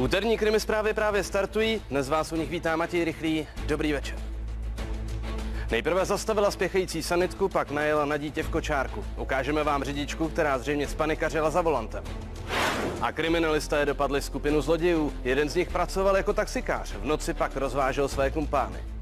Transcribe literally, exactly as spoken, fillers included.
Úterní krimi zprávy právě startují, dnes vás u nich vítá Matěj Rychlý. Dobrý večer. Nejprve zastavila spěchající sanitku, pak najela na dítě v kočárku. Ukážeme vám řidičku, která zřejmě spanikařila za volantem. A kriminalisté dopadli skupinu zlodějů. Jeden z nich pracoval jako taxikář, v noci pak rozvážel své kumpány.